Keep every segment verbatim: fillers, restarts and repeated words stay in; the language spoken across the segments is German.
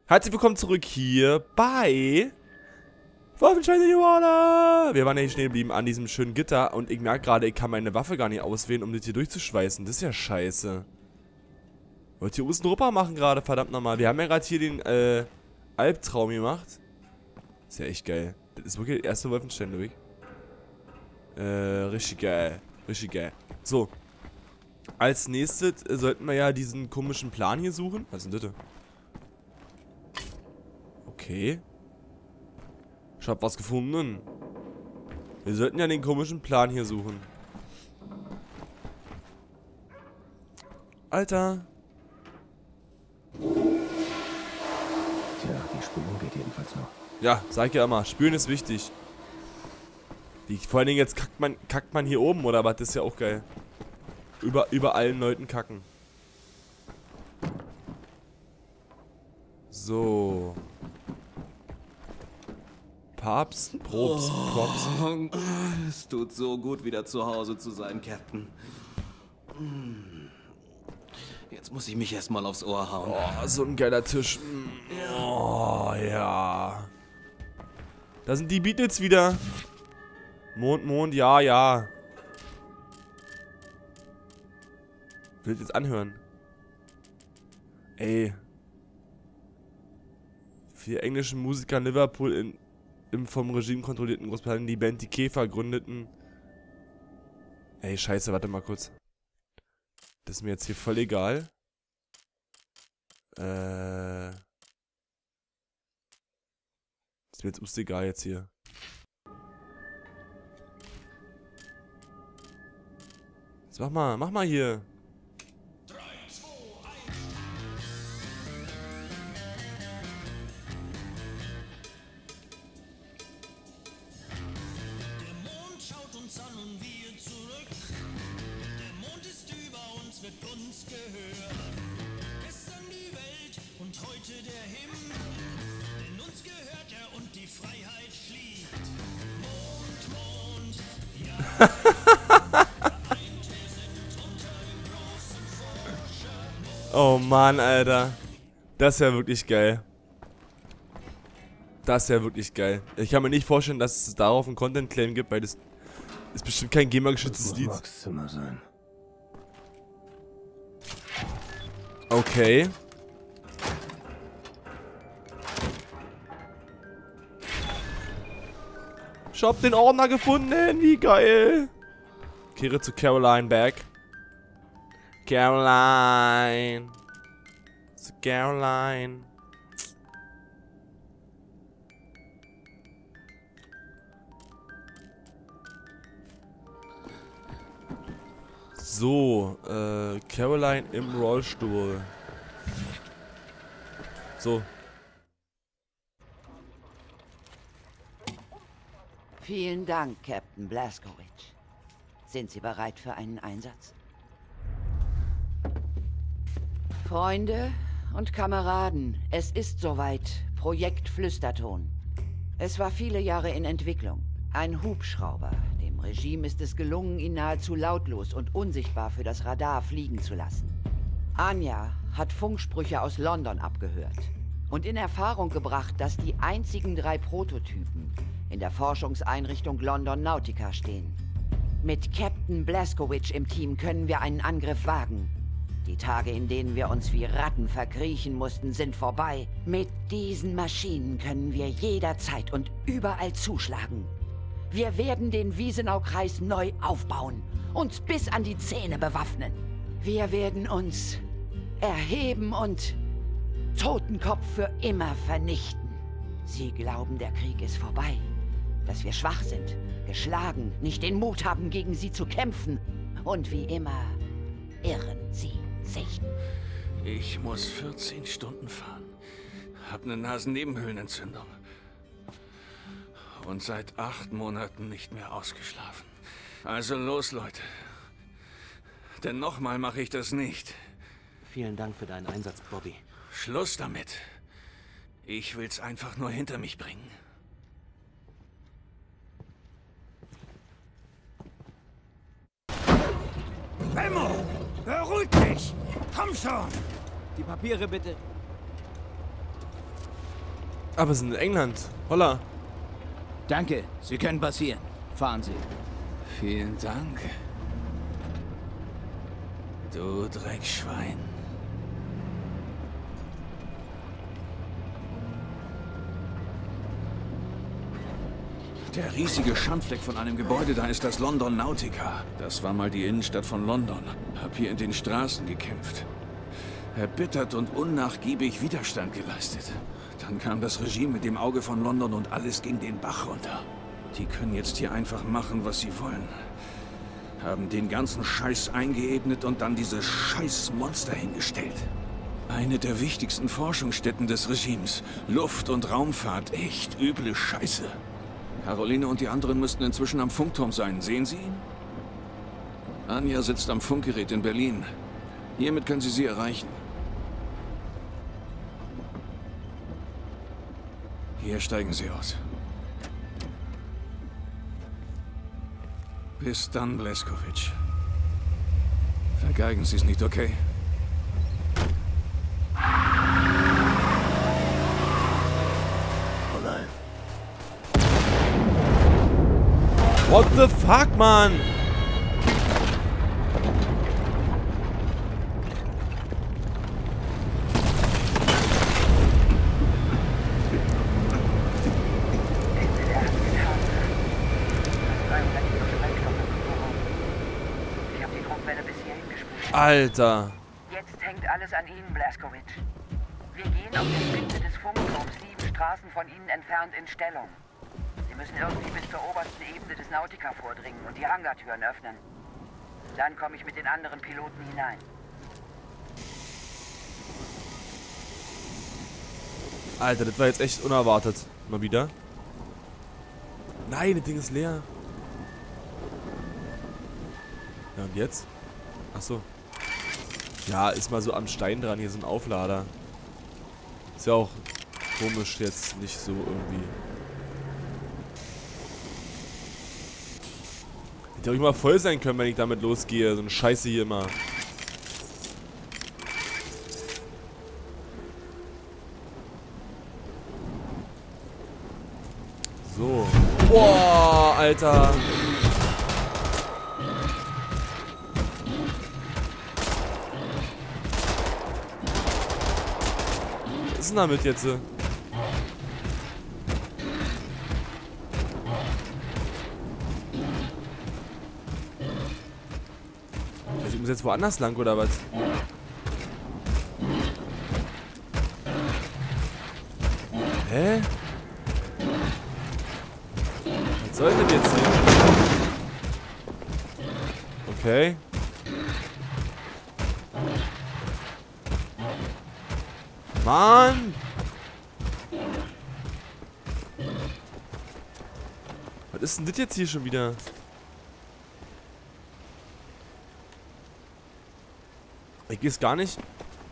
Herzlich willkommen zurück hier bei Wolfenstein New Order. Wir waren ja hier stehen geblieben an diesem schönen Gitter und ich merke gerade, ich kann meine Waffe gar nicht auswählen, um das hier durchzuschweißen. Das ist ja scheiße. Wollt ihr Usen Rupper machen gerade, verdammt nochmal. Wir haben ja gerade hier den äh, Albtraum gemacht. Ist ja echt geil. Das ist wirklich der erste Wolfenstein durch. Äh, richtig geil. Richtig geil. So. Als nächstes äh, sollten wir ja diesen komischen Plan hier suchen. Was ist denn das? Okay. Ich hab was gefunden. Wir sollten ja den komischen Plan hier suchen. Alter. Tja, die Spülung geht jedenfalls noch. Ja, sag ich ja immer. Spülen ist wichtig. Die, vor allen Dingen jetzt kackt man, kackt man hier oben, oder was? Das ist ja auch geil. Über, über allen Leuten kacken. So. Papst, Probst, Props. Oh, es tut so gut, wieder zu Hause zu sein, Captain. Jetzt muss ich mich erstmal aufs Ohr hauen. Oh, so ein geiler Tisch. Oh, ja. Da sind die Beatles wieder. Mond, Mond, ja, ja. Will ich jetzt anhören? Ey. Vier englische Musiker in Liverpool in, im vom Regime kontrollierten Großbritannien die Band Die Käfer gründeten. Ey, scheiße, warte mal kurz. Das ist mir jetzt hier voll egal. Äh. Ist mir jetzt ust egal jetzt hier. Jetzt mach mal, mach mal hier. Oh Mann, Alter. Das ist ja wirklich geil. Das ist ja wirklich geil. Ich kann mir nicht vorstellen, dass es darauf einen Content-Claim gibt, weil das ist bestimmt kein GEMA-geschütztes Lied. Max Zimmer sein. Okay. Ich hab den Ordner gefunden, wie geil. Kehre zu Caroline back. Caroline. Zu Caroline. So, äh, Caroline im Rollstuhl. So. Vielen Dank, Captain Blazkowicz. Sind Sie bereit für einen Einsatz? Freunde und Kameraden, es ist soweit. Projekt Flüsterton. Es war viele Jahre in Entwicklung. Ein Hubschrauber. Dem Regime ist es gelungen, ihn nahezu lautlos und unsichtbar für das Radar fliegen zu lassen. Anja hat Funksprüche aus London abgehört und in Erfahrung gebracht, dass die einzigen drei Prototypen in der Forschungseinrichtung London Nautica stehen. Mit Captain Blazkowicz im Team können wir einen Angriff wagen. Die Tage, in denen wir uns wie Ratten verkriechen mussten, sind vorbei. Mit diesen Maschinen können wir jederzeit und überall zuschlagen. Wir werden den Wiesenaukreis neu aufbauen, uns bis an die Zähne bewaffnen. Wir werden uns erheben und Totenkopf für immer vernichten. Sie glauben, der Krieg ist vorbei, dass wir schwach sind, geschlagen, nicht den Mut haben, gegen sie zu kämpfen. Und wie immer irren sie sich. Ich muss vierzehn Stunden fahren. Hab eine Nasennebenhöhlenentzündung. Und seit acht Monaten nicht mehr ausgeschlafen. Also los, Leute. Denn nochmal mache ich das nicht. Vielen Dank für deinen Einsatz, Bobby. Schluss damit. Ich will's einfach nur hinter mich bringen. Memo! Beruhig dich! Komm schon! Die Papiere bitte. Aber wir sind in England. Holla. Danke, Sie können passieren. Fahren Sie. Vielen Dank. Du Dreckschwein. Der riesige Schandfleck von einem Gebäude da ist das London Nautica. Das war mal die Innenstadt von London. Hab hier in den Straßen gekämpft. Erbittert und unnachgiebig Widerstand geleistet. Dann kam das Regime mit dem Auge von London und alles ging den Bach runter. Die können jetzt hier einfach machen, was sie wollen. Haben den ganzen Scheiß eingeebnet und dann diese Scheißmonster hingestellt. Eine der wichtigsten Forschungsstätten des Regimes. Luft- und Raumfahrt. Echt üble Scheiße. Caroline und die anderen müssten inzwischen am Funkturm sein. Sehen Sie ihn? Anja sitzt am Funkgerät in Berlin. Hiermit können Sie sie erreichen. Hier steigen Sie aus. Bis dann, Blazkowicz. Vergeigen Sie es nicht, okay? Oh nein. What the fuck, man? Alter. Jetzt hängt alles an Ihnen, Blazkowicz. Wir gehen auf der Spitze des Funkturms sieben Straßen von Ihnen entfernt in Stellung. Sie müssen irgendwie bis zur obersten Ebene des Nautica vordringen und die Hangartüren öffnen. Dann komme ich mit den anderen Piloten hinein. Alter, das war jetzt echt unerwartet. Mal wieder. Nein, das Ding ist leer. Ja, und jetzt? Achso. Ja, ist mal so am Stein dran. Hier so ein Auflader. Ist ja auch komisch jetzt nicht so irgendwie. Hätte auch immer voll sein können, wenn ich damit losgehe. So eine Scheiße hier immer. So. Boah, Alter. Was ist denn damit jetzt? Also ich muss jetzt woanders lang, oder was? Hä? Was soll denn jetzt hier? Okay. Mann! Was ist denn das jetzt hier schon wieder? Ich weiß gar nicht.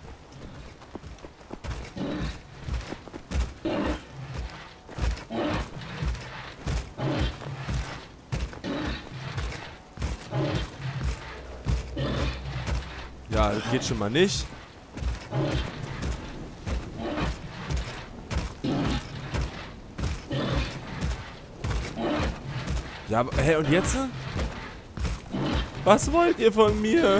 Ja, das geht schon mal nicht. Ja, aber, hä, und jetzt? Was wollt ihr von mir?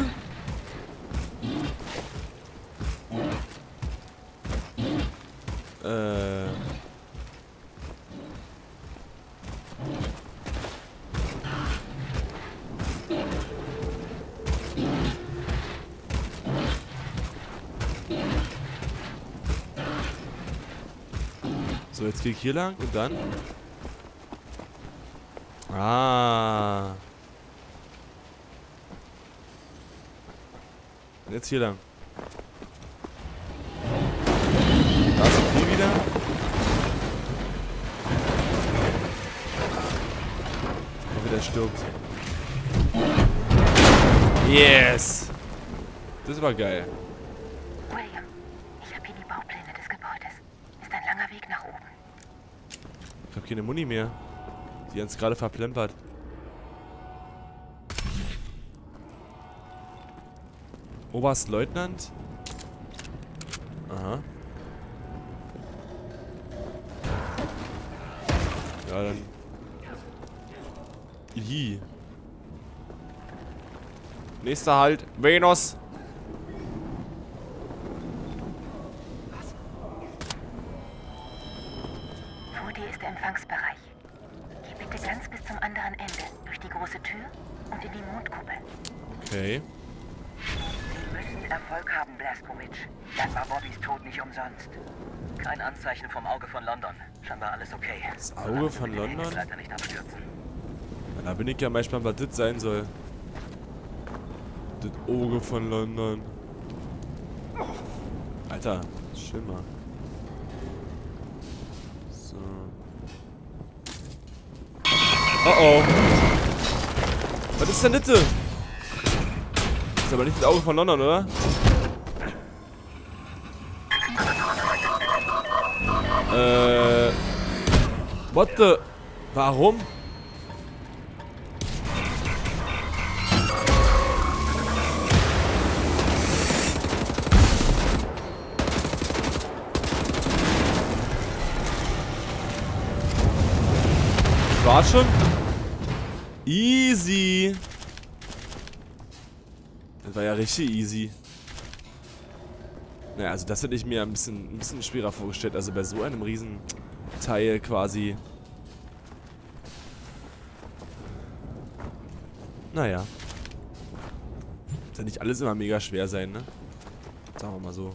Äh. So, jetzt gehe ich hier lang und dann. Ah. Und jetzt hier lang. Da ist die wieder. Und wieder stirbt. Yes! Das war geil. William, ich habe hier die Baupläne des Gebäudes. Ist ein langer Weg nach oben. Ich habe keine Muni mehr. Die haben es gerade verplempert. Oberstleutnant? Aha. Ja, dann... Ih. Nächster Halt. Venus. Vor dir ist der Empfangsbereich. Geh bitte ganz bis zum anderen Ende. Durch die große Tür und in die Mondkuppel. Okay. Sie müssen Erfolg haben, Blazkowicz. Dann war Bobbys Tod nicht umsonst. Kein Anzeichen vom Auge von London. Scheinbar alles okay. Das Auge von London? Leider nicht abstürzen. Ja, da bin ich ja manchmal, was das sein soll. Das Auge von London. Alter, schlimmer. So. Oh oh. Was ist denn das? Das ist aber nicht das Auge von London, oder? Äh. What the? Warum? War schon? Easy. Das war ja richtig easy. Naja, also das hätte ich mir ein bisschen, ein bisschen schwerer vorgestellt. Also bei so einem riesen Teil quasi. Naja. Soll nicht alles immer mega schwer sein, ne? Sagen wir mal so.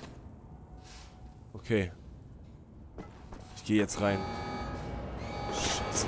Okay. Ich gehe jetzt rein. Scheiße.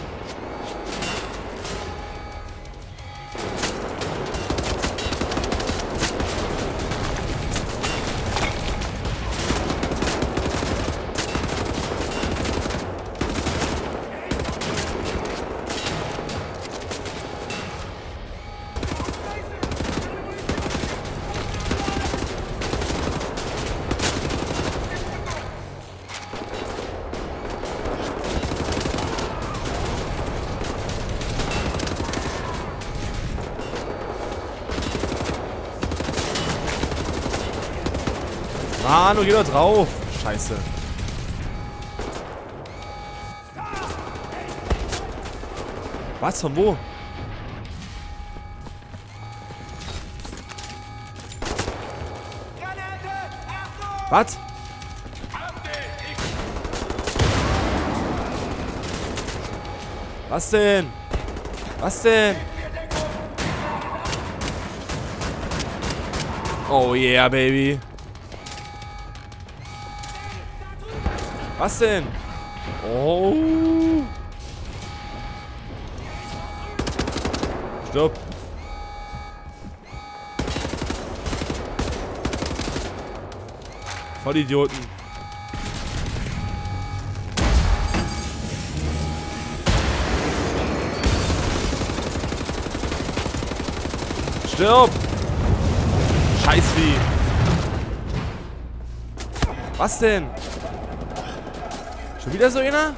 Manu, geh doch drauf. Scheiße. Was? Von wo? Was? Was denn? Was denn? Oh yeah, baby. Was denn? Oh. Stopp. Vollidioten. Stirb. Scheißvieh. Was denn? Schon wieder so einer?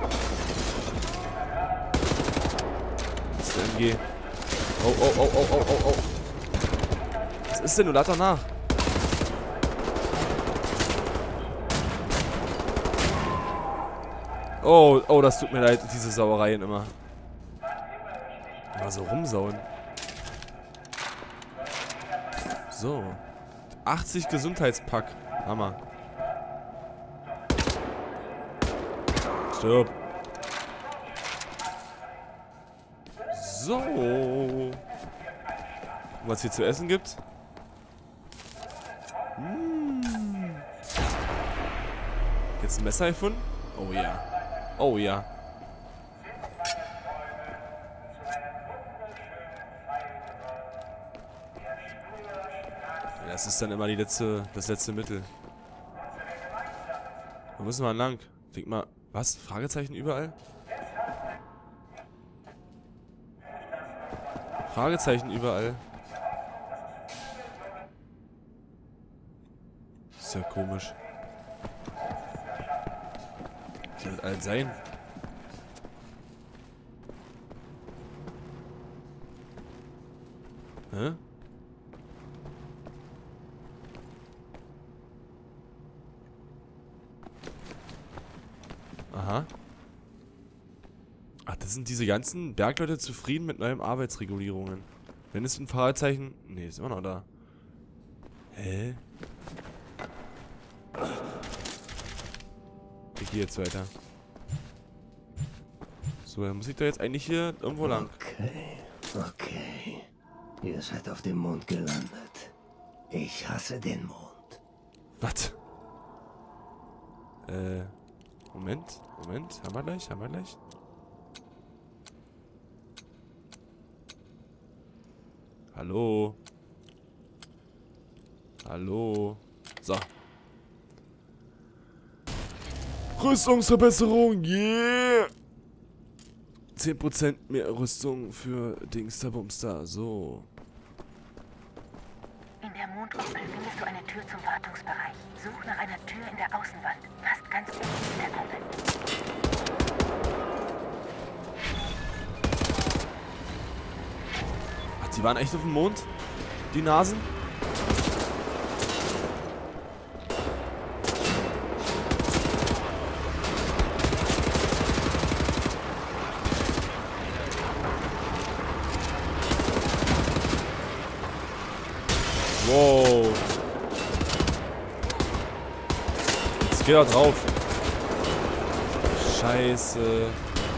Das ist der M G. Oh, oh, oh, oh, oh, oh, oh. Was ist denn? Du lad doch nach. Oh, oh, das tut mir leid, diese Sauereien immer. Immer so rumsauen. So. achtzig Gesundheitspack. Hammer. Stirb. So. Was hier zu essen gibt? Hm. Jetzt ein Messer gefunden? Oh ja. Oh ja. Das ist dann immer die letzte, das letzte Mittel. Wo müssen wir lang? Denk mal. Was? Fragezeichen überall? Fragezeichen überall. Ist ja komisch. Soll das alles sein? Hä? Aha. Ach, das sind diese ganzen Bergleute zufrieden mit neuen Arbeitsregulierungen. Wenn es ein Fragezeichen... Nee, ist immer noch da. Hä? Ich gehe jetzt weiter. So, dann muss ich da jetzt eigentlich hier irgendwo lang. Okay, okay. Ihr seid auf dem Mond gelandet. Ich hasse den Mond. Was? Äh, Moment, Moment. Haben wir gleich, haben wir gleich. Hallo? Hallo? So. Rüstungsverbesserung, yeah! zehn Prozent mehr Rüstung für Dingsterbumster, so. In der Mondkuppel findest du eine Tür zum Wartungsbereich. Such nach einer Tür in der Außenwand, fast ganz unten in der Kuppel. Ach, die waren echt auf dem Mond? Die Nasen? Wow. Jetzt geht er drauf. Scheiße.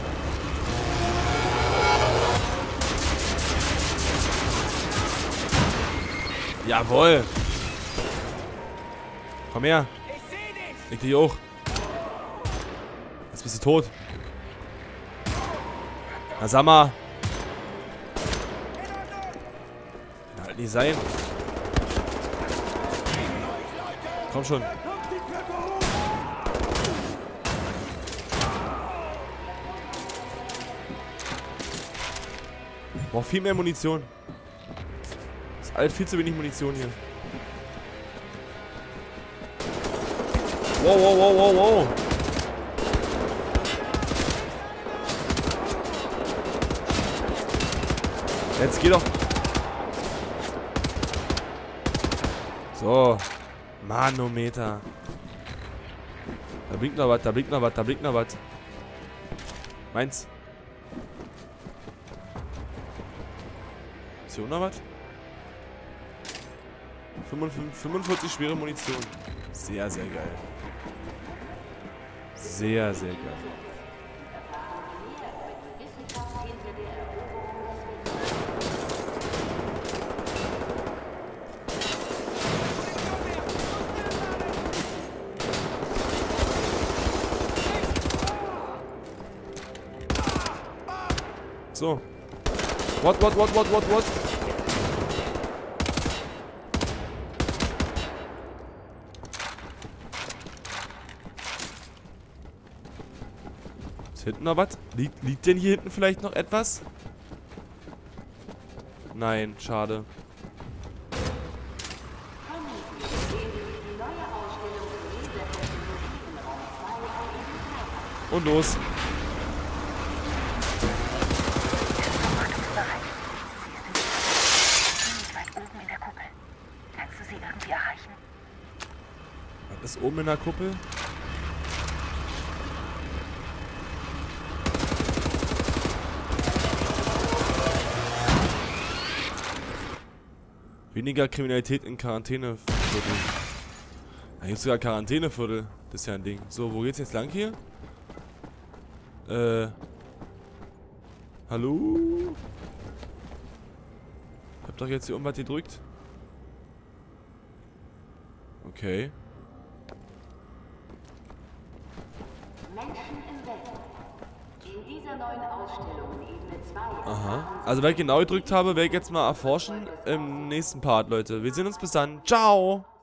Jawohl. Komm her. Leg dich hoch. Jetzt bist du tot. Na sag mal. Kann halt nicht sein. Komm schon. Braucht viel mehr Munition. Ist halt viel zu wenig Munition hier. Wow, wow, wow, wow, wow. Jetzt geh doch. So. Manometer. Da blinkt noch was, da blinkt noch was, da blinkt noch was. Meins. Ist hier noch was? fünfundvierzig schwere Munition. Sehr, sehr geil. Sehr, sehr geil. So. What, what, what, what, what, what? Ist hinten noch was? Liegt, liegt denn hier hinten vielleicht noch etwas? Nein, schade. Und los. Was ist oben in der Kuppel? Weniger Kriminalität in Quarantäneviertel. Da gibt es sogar Quarantäneviertel. Das ist ja ein Ding. So, wo geht's jetzt lang hier? Äh. Hallo? Ich hab doch jetzt hier irgendwas gedrückt. Okay. Aha. Also, weil ich genau gedrückt habe, werde ich jetzt mal erforschen im nächsten Part, Leute. Wir sehen uns bis dann. Ciao!